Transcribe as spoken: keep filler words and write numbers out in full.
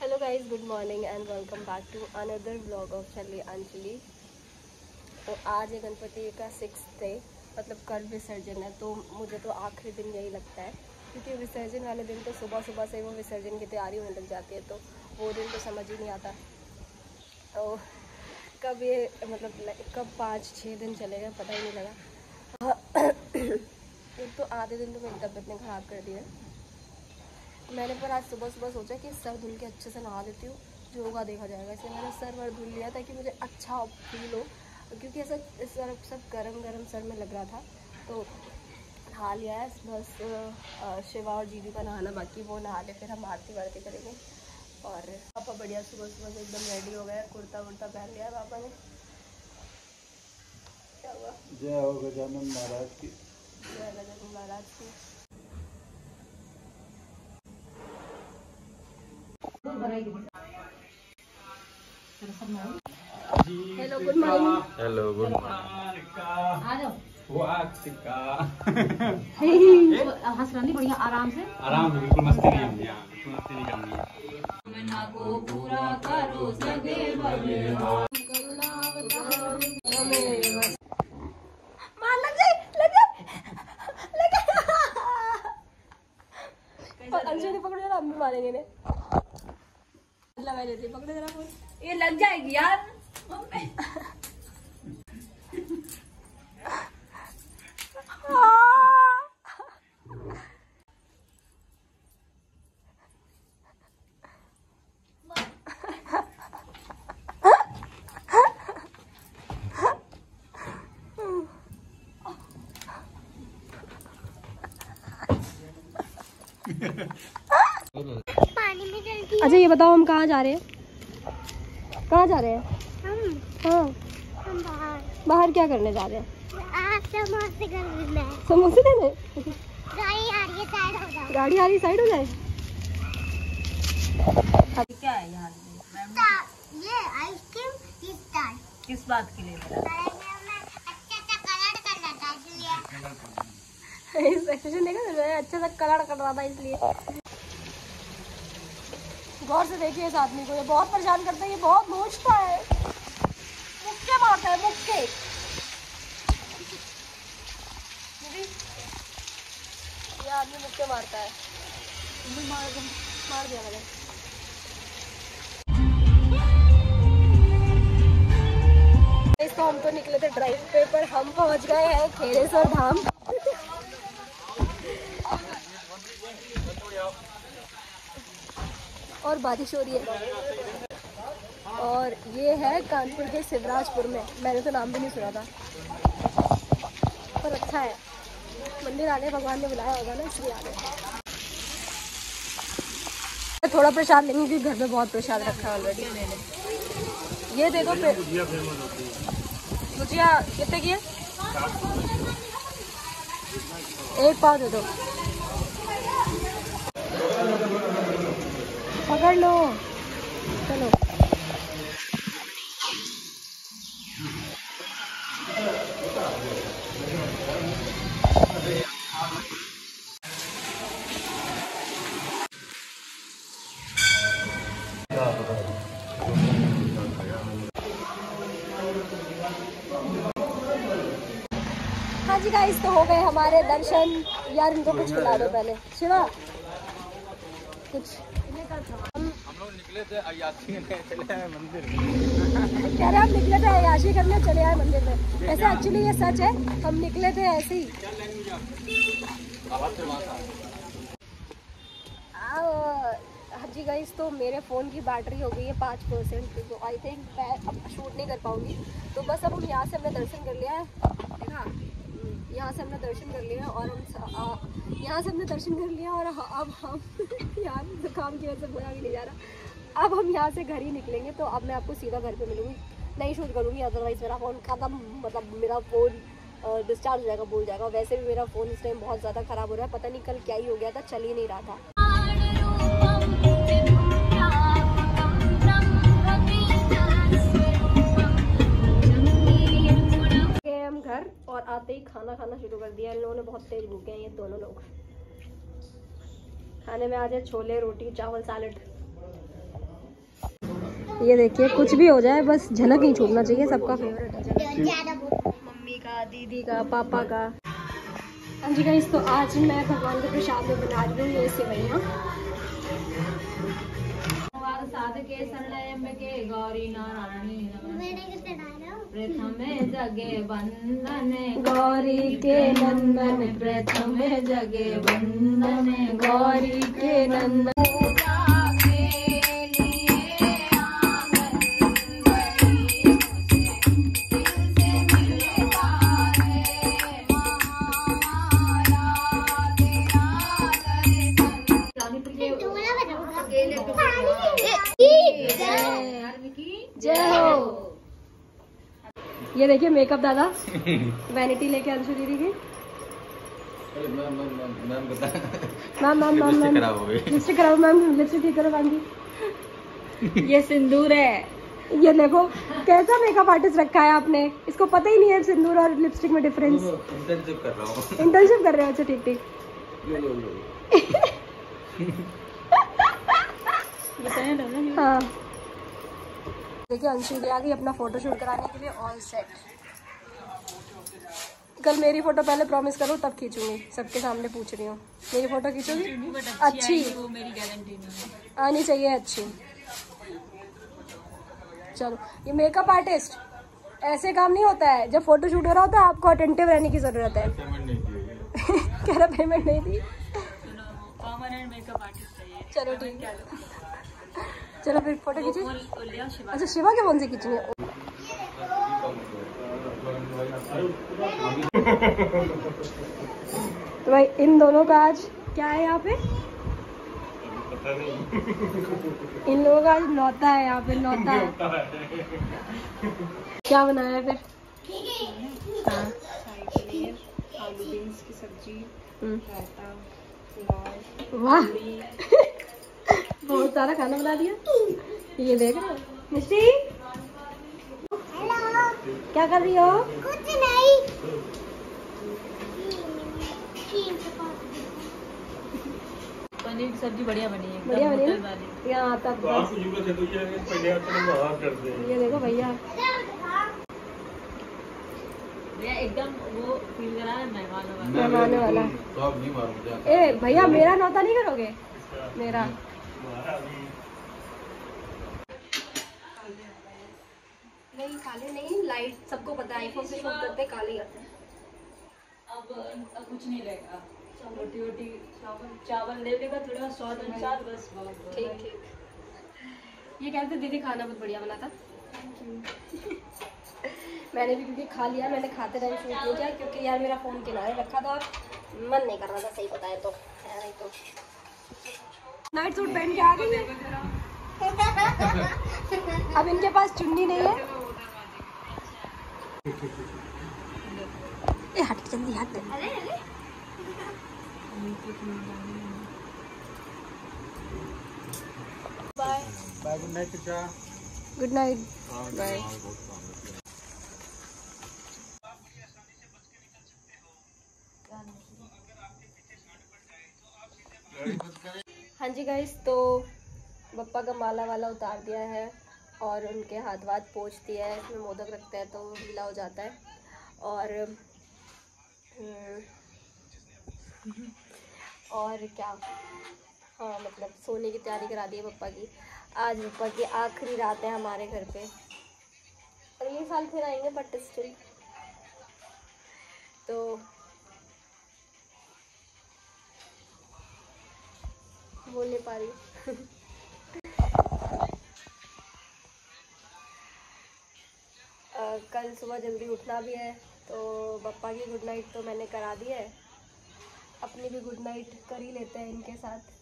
Hello guys, good morning and welcome back to another vlog of चली अंजलि। तो आज है गणपति का सिक्स डे, मतलब कल विसर्जन है। तो मुझे तो आखिरी दिन यही लगता है, क्योंकि विसर्जन वाले दिन तो सुबह सुबह से वो विसर्जन की तैयारी होने लग जाती है, तो वो दिन तो समझ ही नहीं आता। तो कब ये मतलब कब पाँच छः दिन चलेगा पता ही नहीं लगा। एक तो आधे दिन तो मेरी तबीयत ने ख़राब कर दी है। मैंने पर आज सुबह सुबह सोचा कि सर धुल के अच्छे से नहा देती हूँ, जो होगा देखा जाएगा। इसलिए मैंने सर वर धुल लिया ताकि मुझे अच्छा फील हो, क्योंकि ऐसा सर सब गरम गरम सर में लग रहा था। तो नहा लिया है, बस शिवा और जीजू का नहाना बाकी, वो नहा ले फिर हम आरती वारती करेंगे। और पापा बढ़िया सुबह सुबह से एकदम रेडी हो गए, कुर्ता वुर्ता पहन लिया है पापा ने। क्या हुआ? जय हो गजानन महाराज की। जय गजानन महाराज की। Hello good morning. Hello good हंस रही बढ़िया आराम से आराम से, बिल्कुल मस्ती नहीं होनी है, बिल्कुल मस्ती नहीं करनी है। मना को पूरा करो सगे भगवान। मार लग जाए लग जाए लग जाए। अंजलि पकड़ो जरा, हम भी मारेंगे ने। लगा देती, पकड़ो जरा फोन। ये लग जाएगी यार। अच्छा ये बताओ, हम कहाँ जा रहे हैं? कहाँ जा रहे हैं हम? हाँ, हम बाहर बाहर क्या करने जा रहे हैं? आप समोसे खरीदना है। समोसे देने? गाड़ी आ रही है, साइड हो जाओ। गाड़ी आ रही, साइड हो जाए। क्या है यहाँ? ये आइसक्रीम किस टाइम? किस बात के लिए? अच्छा अच्छा कलर करना था इसलिए। इस एक्सप्रेशन देखा मैं अच्छे से कलर कर रहा था इसलिए। गौर से देखिए इस आदमी को, ये बहुत परेशान करता है, ये बहुत नोचता है, मुक्के मारता है मुक्के। ये आदमी मुक्के मारता है। मार मार दिया मैंने। इसको हम तो निकले थे ड्राइव पे, पर हम पहुंच गए हैं खेड़ेश्वर धाम। और बारिश हो रही है। और ये है कानपुर के शिवराजपुर में, मैंने तो नाम भी नहीं सुना था, पर अच्छा है। मंदिर आने भगवान ने बुलाया होगा ना, इसलिए आ गए। थोड़ा प्रसाद लेंगे क्योंकि घर में बहुत प्रसाद रखा है ऑलरेडी। ये देखो गुजिया कितने की है? एक पाव दे दो। पकड़ लो, चलो। हाँ जी गाइस, तो हो गए हमारे दर्शन। यार इनको कुछ खिला दो पहले। शिवा कुछ। हम लोग निकले थे अयाशी करने, चले आए मंदिर। कह रहे हम निकले थे अयाशी करने, चले आए मंदिर में। ऐसे एक्चुअली ये सच है, हम निकले थे ऐसे ही। हाँ जी गाइस, तो मेरे फ़ोन की बैटरी हो गई है पाँच परसेंट, तो आई थिंक मैं अब शूट नहीं कर पाऊँगी। तो बस अब हम यहाँ से हमने दर्शन कर लिया है, देखा, यहाँ से हमने दर्शन कर लिया और हम यहाँ से हमने दर्शन कर लिया और अब हम यार जुकाम की वजह से बोला भी नहीं जा रहा। अब हम यहाँ से घर ही निकलेंगे, तो अब मैं आपको सीधा घर पे मिलूँगी, नहीं शूट करूँगी, अदरवाइज़ मेरा फ़ोन खत्म, मतलब मेरा फ़ोन डिस्चार्ज हो जाएगा, भूल जाएगा। वैसे भी मेरा फ़ोन इस टाइम बहुत ज़्यादा ख़राब हो रहा है, पता नहीं कल क्या ही हो गया था, चल ही नहीं रहा था। हम घर और आते ही खाना खाना शुरू कर दिया। इन लोगों ने बहुत तेज भूखे हैं ये दोनों लोग। खाने में आज है छोले, रोटी, चावल, सैलेड। ये देखिए, कुछ भी हो जाए बस झलक नहीं छूटना चाहिए, सबका फेवरेट है झलक। मम्मी का, दीदी का, पापा का। हाँ जी गाइस, तो आज मैं भगवान के प्रसाद में बना रही हूँ ये सेवइयाँ। साधके सरलयंबके गौरी नारायणी प्रथम जगे वंदन गौरी के नंदन, प्रथम जगे वंदन गौरी के नंदन। जय हो। ये देखिए मेकअप दादा वैनिटी लेके अंशु दीदी की। मैम मैम मैम लिपस्टिक कराओ मैम, लिपस्टिक ठीक करो मैम जी। ये सिंदूर है। ये देखो कैसा मेकअप आर्टिस्ट रखा है आपने, इसको पता ही नहीं है सिंदूर और लिपस्टिक में डिफरेंस। इंटर्नशिप कर रहा हूँ। इंटर्नशिप कर रहे हो? अच्छा ठीक ठीक। हाँ देखिए, अंशु आ गई अपना फोटो शूट कराने के लिए, ऑल सेट। कल मेरी फोटो पहले प्रॉमिस करो तब खींचूंगी, सबके सामने पूछ रही हूँ। मेरी फोटो खींचोगी? अच्छी, वो मेरी गारंटी नहीं है। आनी चाहिए अच्छी। चलो, ये मेकअप आर्टिस्ट ऐसे काम नहीं होता है। जब फोटो शूट हो रहा होता है आपको अटेंटिव रहने की जरूरत है। कह रहा पेमेंट नहीं दी। परमानेंट मेकअप आर्टिस्ट चाहिए। चलो ठीक है, चलो फिर फोटो खींचिए। अच्छा शिवा के फोन से खींचनी है। तो भाई इन दोनों का आज क्या है यहाँ पे? इन लोगों का आज नौता है यहाँ पे, नौता है। क्या बनाया है फिर? हाँ, आलू बीन्स की सब्जी, रायता, वाह बहुत सारा खाना बना दिया। ये देख रहे हो मिष्टी, क्या कर रही हो? कुछ नहीं। पनीर की सब्जी बढ़िया बनी है, बढ़िया बनी है। यहाँ तब बस ये देखो भैया एकदम वो फील करा है मेहमानों वाला। मेहमानों वाला। तो अब नहीं मारूंगा। ए भैया मेरा नौता नहीं करोगे? मेरा नहीं, काले नहीं, लाइट सबको पता है आईफोन से शूट करते काले करते हैं। अब अब कुछ नहीं रहेगा, रोटी वोटी चावल चावल ले लेगा थोड़ा स्वाद अनुसार बस। ठीक ठीक। ये कहते दीदी खाना बहुत बढ़िया बना था। मैंने भी क्योंकि खा लिया, मैंने खाते टाइम शूट नहीं किया क्योंकि यार मेरा फ़ोन किनारे रखा था और मन नहीं कर रहा था, सही बताए तो। नहीं तो नाइट सूट पहन के आ गई है। अब इनके पास चुन्नी नहीं है। ए हट जल्दी हट। अरे अरे bye bye, good night teacher. Good night bye. हाँ जी गाइस, तो पप्पा का माला वाला उतार दिया है और उनके हाथ वाथ पोंछ दिया है। इसमें मोदक रखता है तो गीला हो जाता है। और और क्या, हाँ मतलब सोने की तैयारी करा दी है पप्पा की। आज पप्पा की आखिरी रात है हमारे घर पे। अगले साल फिर आएंगे बट स्टिल। तो बोल नहीं पा रही। कल सुबह जल्दी उठना भी है तो पप्पा की गुड नाइट तो मैंने करा दी है, अपनी भी गुड नाइट कर ही लेते हैं इनके साथ।